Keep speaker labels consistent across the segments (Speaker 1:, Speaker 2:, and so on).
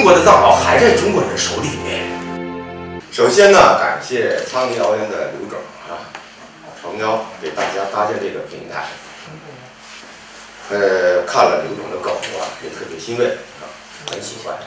Speaker 1: 国的藏獒还在中国人手里面。首先呢，感谢苍蝇谣言的刘总诚邀给大家搭建这个平台。看了刘总的狗也特别欣慰很喜欢。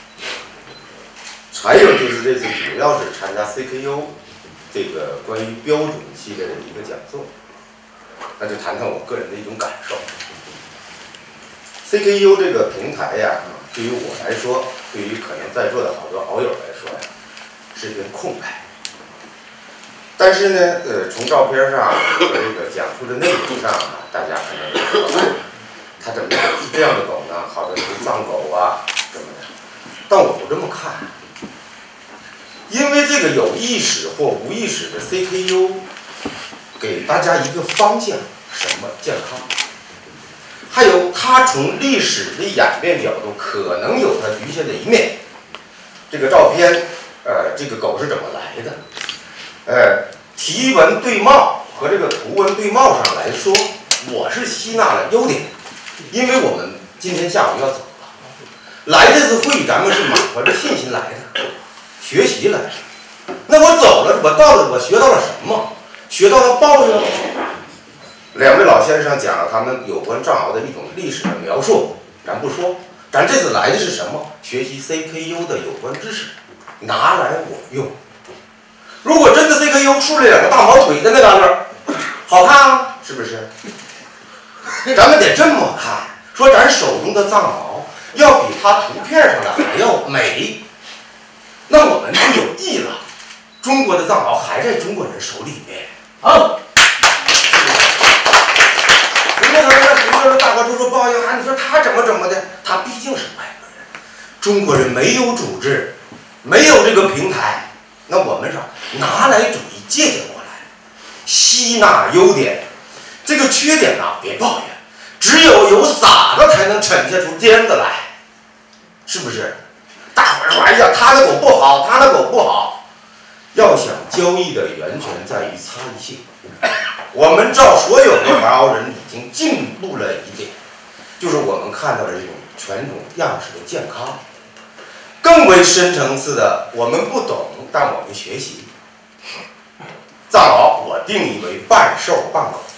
Speaker 1: 还有就是这次主要是参加 CKU 这个关于标准系列的一个讲座，那就谈谈我个人的一种感受。CKU 这个平台对于我来说，对于可能在座的好多好友来说是一片空白。但是呢，从照片上和这个讲述的内容上大家可能说，它怎么是这样的狗呢？好的是藏狗什么的，但我不这么看，因为这个有意识或无意识的 CKU 给大家一个方向，什么健康，还有它从历史的演变角度可能有它局限的一面。这个照片，这个狗是怎么来的？题文对貌和这个图文对貌上来说，我是吸纳了优点，因为我们今天下午要走了，来这次会议咱们是满怀着信心来的，学习来的。那我走了，我学到了什么？学到了报应。两位老先生讲了他们有关藏獒的一种历史的描述，咱不说，咱这次来的是什么？学习 CKU 的有关知识，拿来我用。如果真的 CKU 竖了两个大毛腿在那嘎达，好看是不是？咱们得这么看，说咱手中的藏獒要比它图片上的还要美，那我们就有意了。中国的藏獒还在中国人手里面。好，人家说大伙说报应你说他怎么的？他毕竟是外国人，中国人没有组织，没有这个平台。那我们说拿来主义借鉴过来，吸纳优点，这个缺点别抱怨，只有傻子才能沉下出尖子来，是不是？大伙儿说哎呀，他的狗不好，他的狗不好。要想交易的源泉在于差异性，我们照所有的玩獒人已经进步了一点，就是我们看到了这种犬种样式的健康。更为深层次的，我们不懂，但我们学习。藏獒我定义为半兽半狗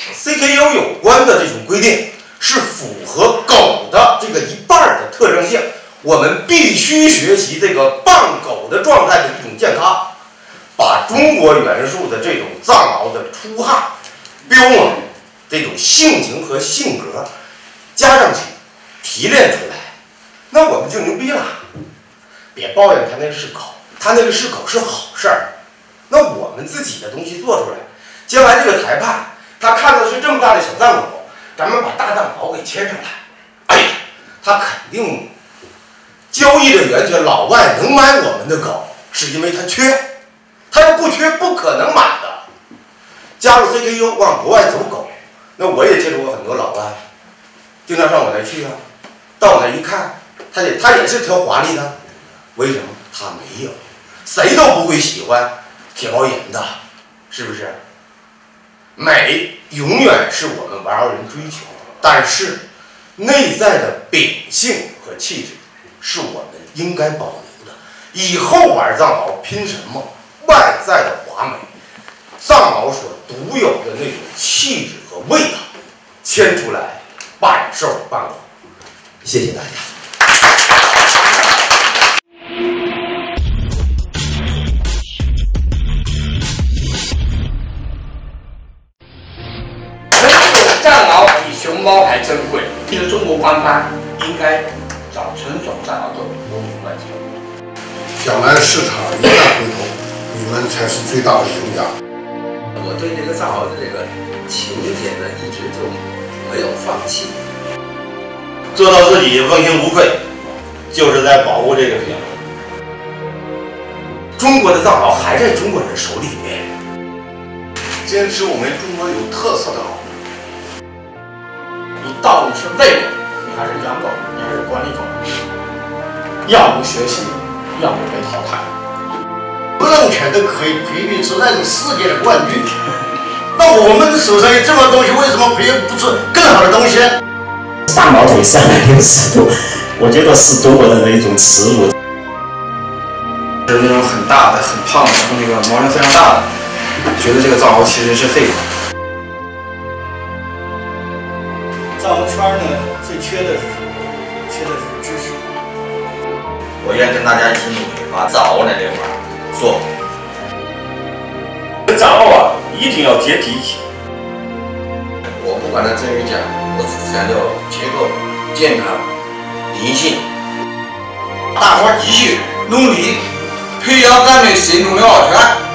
Speaker 1: ，CKU 有关的这种规定是符合狗的这个一半的特征性，我们必须学习这个半狗的状态的一种健康，把中国元素的这种藏獒的出汗、彪猛这种性情和性格加上去，提炼出来，那我们就牛逼了。别抱怨他那个是狗，他那个是狗是好事儿。那我们自己的东西做出来，将来这个裁判他看到是这么大的小藏狗，咱们把大藏獒给牵上来，哎呀，他肯定交易的源泉，老外能买我们的狗，是因为他缺，他要不缺不可能买的。加入 CKU 往国外走狗，那我也接触过很多老外，经常上我那去到我那一看，他也是挑华丽的。为什么？他没有，谁都不会喜欢铁包银的，是不是？美永远是我们玩獒人追求的，但是内在的秉性和气质是我们应该保留的。以后玩藏獒拼什么？外在的华美，藏獒所独有的那种气质和味道，牵出来半兽半狗。谢谢大家。
Speaker 2: 藏獒比熊猫还珍贵。其实中国官方应该找纯种藏獒做国民外交。
Speaker 3: 将来市场一旦回头，你们才是最大的赢家。
Speaker 4: 我对这个藏獒的这个情节呢，一直就没有放弃。
Speaker 5: 做到自己问心无愧，就是在保护这个品。
Speaker 1: 中国的藏獒还在中国人手里面。
Speaker 3: 坚持我们中国有特色的獒。
Speaker 2: 你到底是喂狗，你还是养狗，你还是管理狗？要不学习，要不被淘汰。
Speaker 3: 不能犬都可以培育出那种世界的冠军。那我们手上有这么多东西，为什么培育不出更好的东西？
Speaker 6: 大毛腿360度， 我觉得是中国人的一种耻辱。
Speaker 7: 是那种很大的、很胖的，然后那个毛量非常大的，觉得这个藏獒其实是废物。
Speaker 3: 藏獒圈呢，最缺的是什么？缺的是知识。
Speaker 5: 我愿跟大家一起努力，把藏獒那块做好。
Speaker 6: 藏獒啊，一定要接地气。
Speaker 4: 我不管它真与假，我只强调结构、健康、灵性。
Speaker 2: 大伙儿继续努力，培养咱们心中的獒犬。